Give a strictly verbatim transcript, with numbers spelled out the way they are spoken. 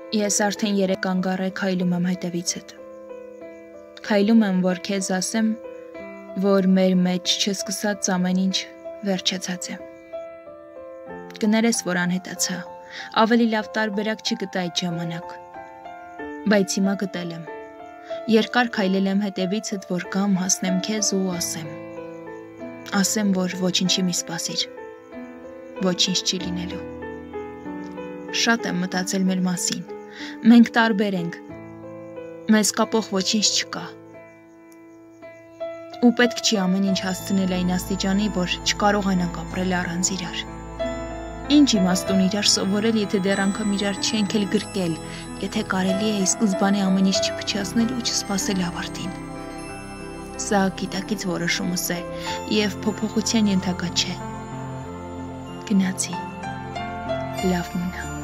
Ես արդեն երեք անգառ է քայլում եմ հետևիցդ։ Քայլում եմ, որ քեզ ասեմ, որ մեր մեջ չսկսած ամեն ինչ վերջացած է։ Կներես, որ անհետացա, ավելի լավ տարբերակ չգտա այդ ժամանակ։ Բայց հիմա գտել եմ։ Երկար քայլել եմ հետևիցդ, որ կամ հասնեմ քեզ ու ասեմ։ Ասեմ, որ ոչինչի մի սպասիր։ Ոչինչ չի լինելու։ Շատ եմ մտածել մեր մասին։ Մենք տարբեր ենք։ Մեզ կապող ոչինչ չկա։ Ու պետք չի ամեն ինչ հասցնել այն աստիճանի, որ չկարողանանք ապրել առանց իրար։ Ինչ իմաստ ունի իրար սովորել, եթե դեռ անգամ իրար չենք էլ գրկել, եթե կարելի է ի սկզբանե ամեն ինչ չփչացնել ու չսպասել ավարտին։ Սա գիտակից որոշումս է եւ փոփոխության ենթակա չէ։ Գնացի։ Լավ մնա։